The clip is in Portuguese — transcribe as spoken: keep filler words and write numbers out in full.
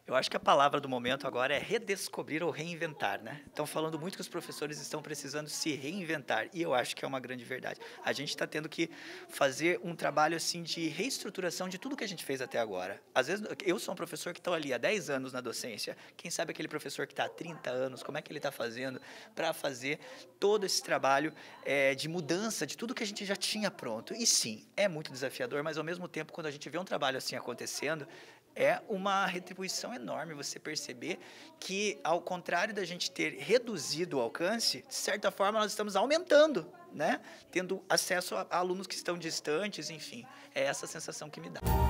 Eu acho que a palavra do momento agora é redescobrir ou reinventar, né? Estão falando muito que os professores estão precisando se reinventar e eu acho que é uma grande verdade. A gente está tendo que fazer um trabalho assim de reestruturação de tudo que a gente fez até agora. Às vezes eu sou um professor que estou ali há dez anos na docência. Quem sabe aquele professor que está há trinta anos, como é que ele está fazendo para fazer todo esse trabalho é, de mudança de tudo que a gente já tinha pronto? E sim, é muito desafiador, mas ao mesmo tempo, quando a gente vê um trabalho assim acontecendo, é uma retribuição enorme você perceber que, ao contrário da gente ter reduzido o alcance, de certa forma nós estamos aumentando, né? Tendo acesso a alunos que estão distantes, enfim, é essa sensação que me dá.